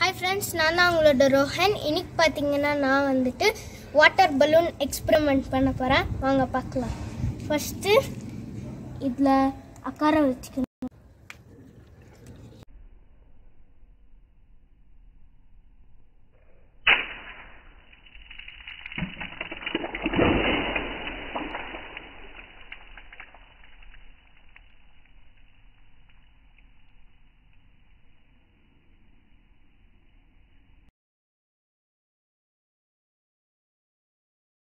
Hi friends, நான் தான் உங்களோட ரோஹன். இன்னைக்கு பார்த்தீங்கன்னா நான் வந்துட்டு வாட்டர் பலூன் எக்ஸ்பெரிமெண்ட் பண்ண போகிறேன். வாங்க பார்க்கலாம். ஃபஸ்ட்டு இதில் அக்காரம் வச்சுக்கணும்.